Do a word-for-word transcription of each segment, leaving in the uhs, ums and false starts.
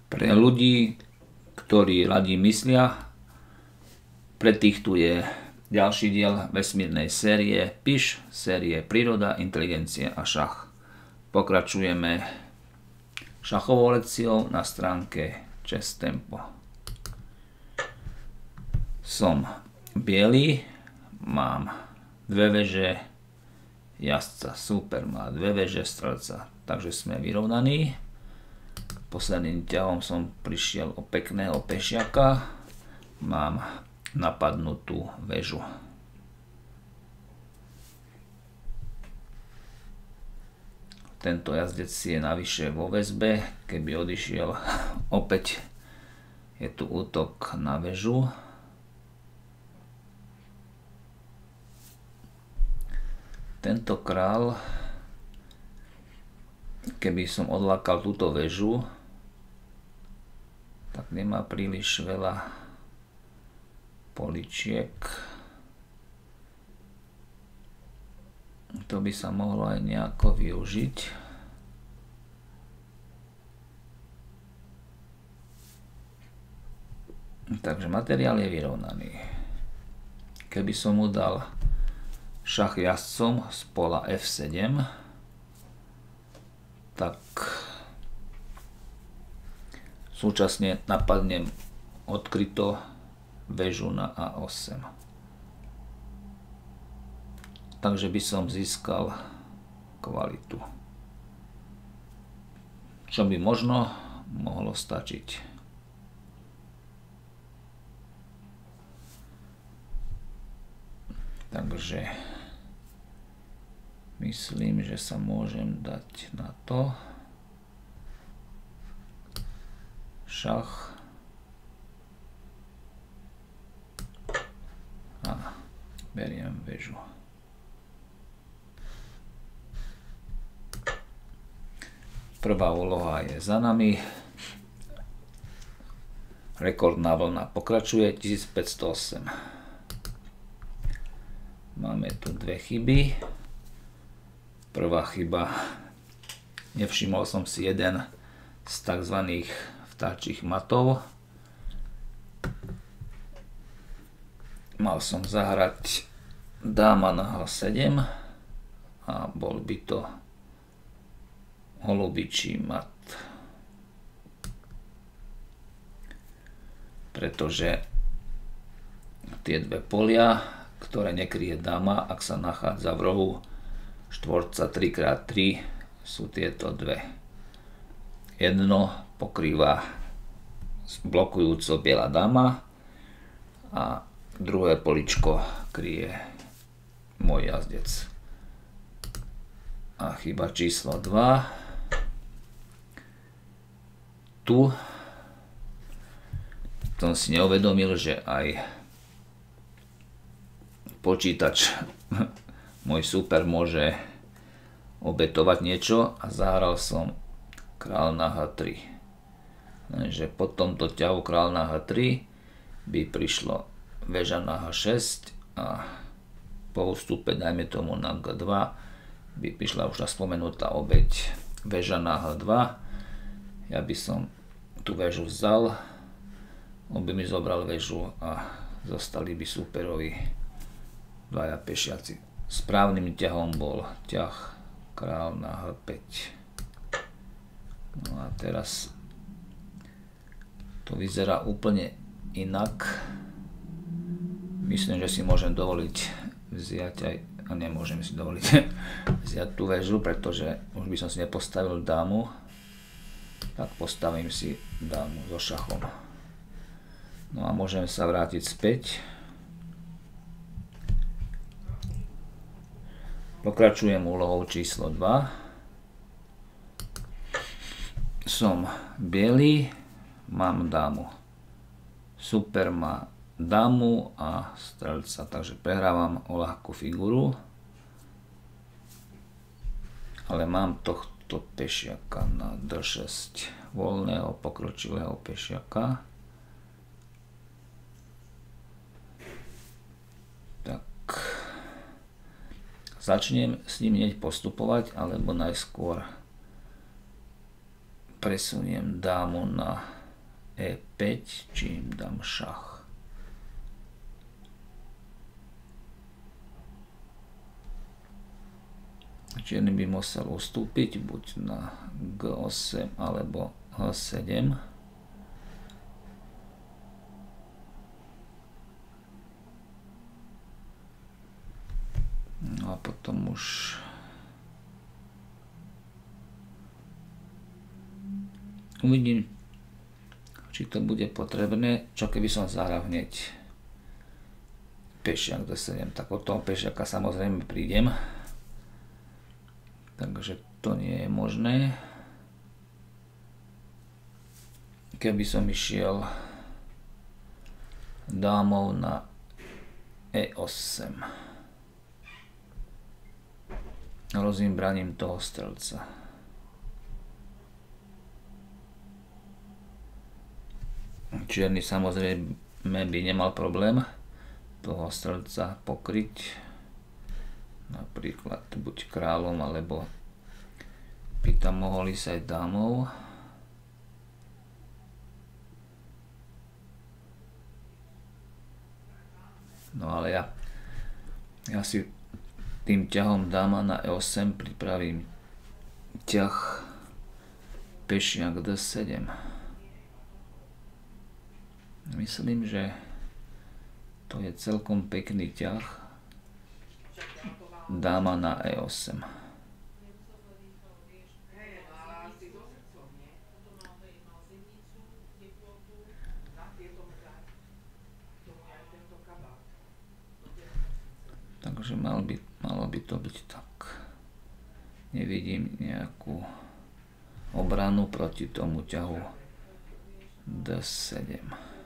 Pre ľudí, ktorí radi myslia, pre tých tu je ďalší diel vesmírnej série píš, série Príroda, inteligencia a šach. Pokračujeme šachovou lekciou na stránke Chess Tempo. Som biely, mám dve veže jazdca, super má dve veže strelca, takže sme vyrovnaní. Posledným ťahom som prišiel o pekného pešiaka, mám napadnutú väžu. Tento jazdec si je navyše vo väzbe, keby odišiel opäť je tu útok na väžu. Tento král, keby som odlákal túto väžu, tak nemá príliš veľa poličiek. To by sa mohlo aj nejako využiť. Takže materiál je vyrovnaný. Keby som mu dal šach jazdcom z pola ef sedem, tak súčasne napadnem odkryto väžu na á osem. Takže by som získal kvalitu. Čo by možno mohlo stačiť. Takže myslím, že sa môžem dať na to. Šach. A beriem väžu. Prvá úloha je za nami. Rekordná vlna pokračuje, tisícpäťstoosem. Máme tu dve chyby. Prvá chyba, nevšimol som si jeden z tzv. Vtáčich matov. Mal som zahrať dáma na há sedem a bol by to holubičí mat. Pretože tie dve polia, ktoré nekryje dáma, ak sa nachádza v rohu štvorca tri krát tri, sú tieto dve. Jedno pokrýva blokujúco biela dáma a druhé poličko kryje môj jazdec. A chyba číslo dva. Tu som si neuvedomil, že aj počítač, môj super, môže obetovať niečo a zahral som král na há tri. Takže po tomto ťahu král na há tri by prišlo väža na há šesť a po ústupe, dajme tomu na gé dva, by prišla už tá spomenutá obeť väža na há dva. Ja by som tú väžu vzal, on by mi zobral väžu a zostali by súperovi dvaja pešiaci. Správnym ťahom bol ťah král na há päť. No a teraz to vyzerá úplne inak. Myslím, že si môžem dovoliť vziať aj, a nemôžem si dovoliť vziať tú väžu, pretože už by som si nepostavil dámu, tak postavím si dámu so šachom. No a môžem sa vrátiť späť. Pokračujem úlohou číslo dva. Som biely, mám dámu. Super má dámu a strelca, takže prehrávam o ľahkú figuru. Ale mám tohto pešiaka na dé šesť, voľného pokročilého pešiaka. Tak začnem s ním hneď postupovať, alebo najskôr presuniem dámu na e päť, čím dám šach. Čierny by musel ustúpiť buď na gé osem alebo há sedem. No a potom už uvidím, či to bude potrebné. Čo keby som zahral hneď pešiak dé sedem, tak od toho pešiaka samozrejme prídem. Takže to nie je možné. Keby som išiel dámou na e osem. Rozimbraním toho strelca. Čierny samozrejme by nemal problém toho strelca pokryť. Napríklad buď kráľom, alebo by tam mohol ísť aj dámou. No ale ja, ja si tým ťahom dáma na e osem pripravím ťah pešiak dé sedem. Myslím, že to je celkom pekný ťah. Dáma na e osem. Takže mal by, malo by to byť tak. Nevidím nejakú obranu proti tomu ťahu dé sedem.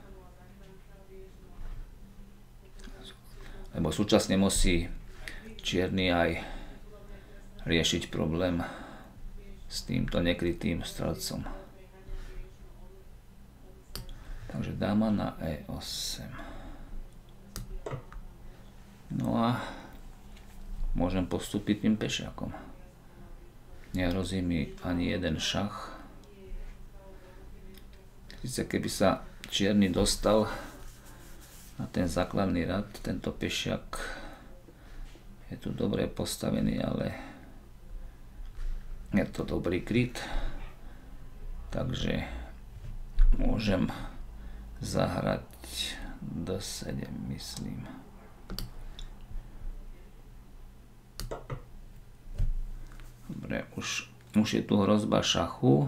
Lebo súčasne musí čierny aj riešiť problém s týmto nekrytým strelcom. Takže dáma na e osem. No a môžem postúpiť tým pešiakom. Nehrozí mi ani jeden šach. Sice keby sa čierny dostal na ten základný rad, tento pešiak je tu dobre postavený, ale je to dobrý kryt, takže môžem zahrať dé sedem, myslím. Dobre, už, už je tu hrozba šachu.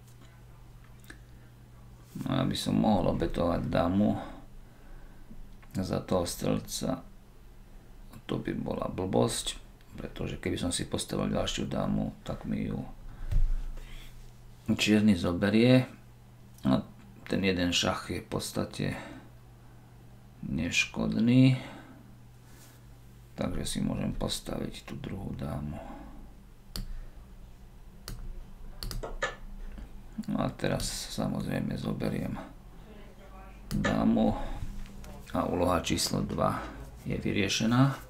No ja by som mohol obetovať dámu za toho strelca. To by bola blbosť, pretože keby som si postavil ďalšiu dámu, tak mi ju čierny zoberie. A ten jeden šach je v podstate neškodný. Takže si môžem postaviť tú druhú dámu. No a teraz samozrejme zoberiem dámu a úloha číslo dva je vyriešená.